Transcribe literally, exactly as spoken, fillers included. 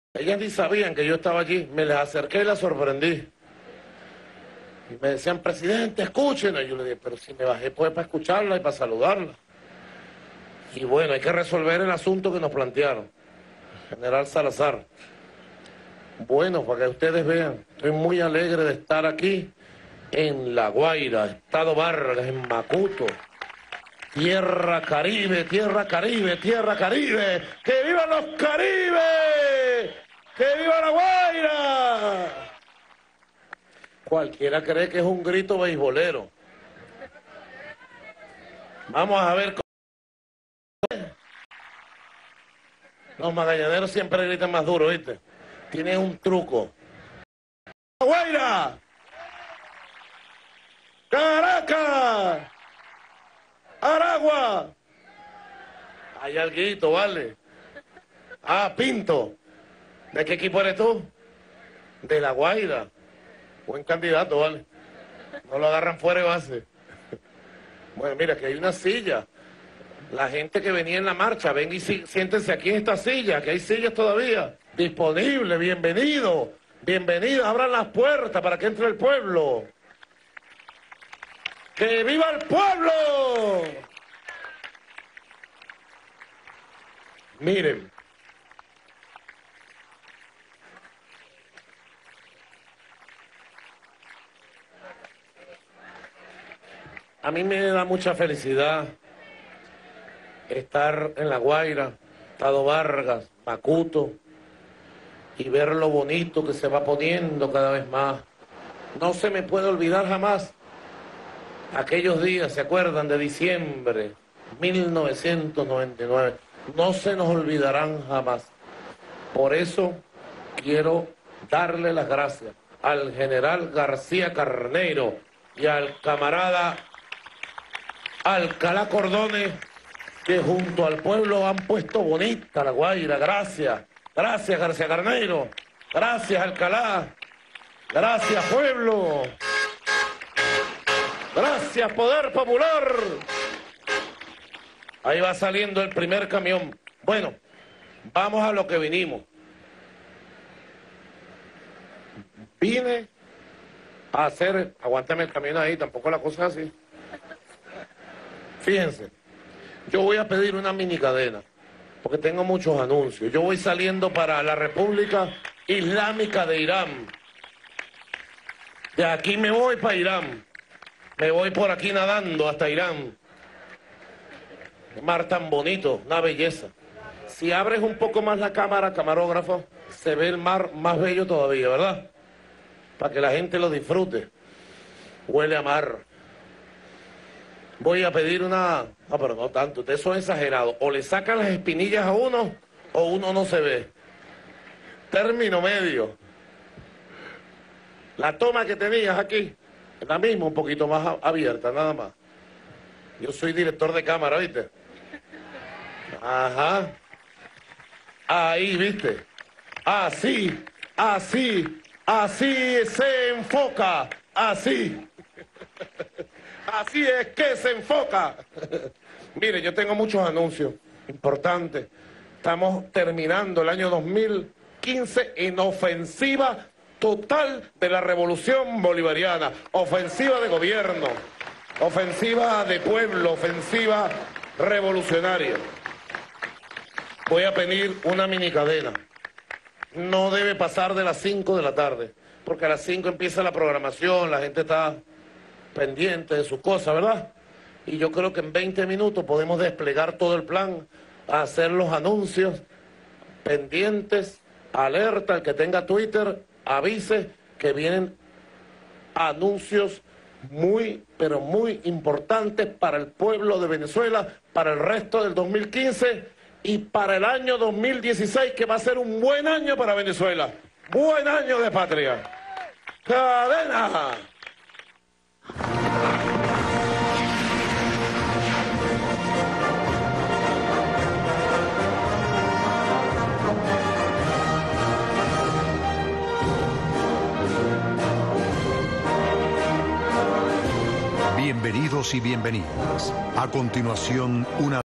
Ellas ni sabían que yo estaba allí. Me les acerqué y las sorprendí. Y me decían, presidente, escúchenos. Y yo le dije, pero si me bajé pues para escucharla y para saludarla. Y bueno, hay que resolver el asunto que nos plantearon. General Salazar. Bueno, para que ustedes vean, estoy muy alegre de estar aquí en La Guaira, Estado Vargas, en Macuto. Tierra Caribe, tierra Caribe, tierra Caribe. ¡Que vivan los Caribes! ¡Que viva La Guaira! Cualquiera cree que es un grito beisbolero. Vamos a ver cómo... Los magallaneros siempre gritan más duro, ¿viste? Tienen un truco. ¡La Guaira! ¡Caracas! ¡Aragua! Hay alguito, ¿vale? Ah, Pinto. ¿De qué equipo eres tú? De La Guaira. Buen candidato, ¿vale? No lo agarran fuera de base. Bueno, mira, que hay una silla. La gente que venía en la marcha, ven y sí, siéntense aquí en esta silla, que hay sillas todavía. Disponible, bienvenido. Bienvenido, abran las puertas para que entre el pueblo. ¡Que viva el pueblo! Miren. A mí me da mucha felicidad estar en La Guaira, Estado Vargas, Macuto, y ver lo bonito que se va poniendo cada vez más. No se me puede olvidar jamás aquellos días, ¿se acuerdan? De diciembre mil novecientos noventa y nueve. No se nos olvidarán jamás. Por eso quiero darle las gracias al general García Carneiro y al camarada Alcalá Cordones, que junto al pueblo han puesto bonita La Guaira. Gracias, gracias García Carneiro, gracias Alcalá, gracias pueblo, gracias Poder Popular. Ahí va saliendo el primer camión. Bueno, vamos a lo que vinimos. Vine a hacer, aguántame el camión ahí, tampoco la cosa es así. Fíjense, yo voy a pedir una mini cadena, porque tengo muchos anuncios. Yo voy saliendo para la República Islámica de Irán. De aquí me voy para Irán. Me voy por aquí nadando hasta Irán. Qué mar tan bonito, una belleza. Si abres un poco más la cámara, camarógrafo, se ve el mar más bello todavía, ¿verdad? Para que la gente lo disfrute. Huele a mar. Voy a pedir una... No, pero no tanto, ustedes son exagerados. O le sacan las espinillas a uno, o uno no se ve. Término medio. La toma que tenías aquí, es la misma, un poquito más abierta, nada más. Yo soy director de cámara, ¿viste? Ajá. Ahí, ¿viste? Así, así, así se enfoca, así. Así es que se enfoca. Mire, yo tengo muchos anuncios importantes. Estamos terminando el año dos mil quince en ofensiva total de la revolución bolivariana. Ofensiva de gobierno, ofensiva de pueblo, ofensiva revolucionaria. Voy a pedir una mini cadena. No debe pasar de las cinco de la tarde, porque a las cinco empieza la programación, la gente está pendiente de sus cosas, ¿verdad? Y yo creo que en veinte minutos podemos desplegar todo el plan, hacer los anuncios pendientes, alerta, el que tenga Twitter, avise que vienen anuncios muy, pero muy importantes para el pueblo de Venezuela, para el resto del dos mil quince y para el año dos mil dieciséis, que va a ser un buen año para Venezuela. Buen año de patria. ¡Cadena! Bienvenidos y bienvenidas. A continuación, una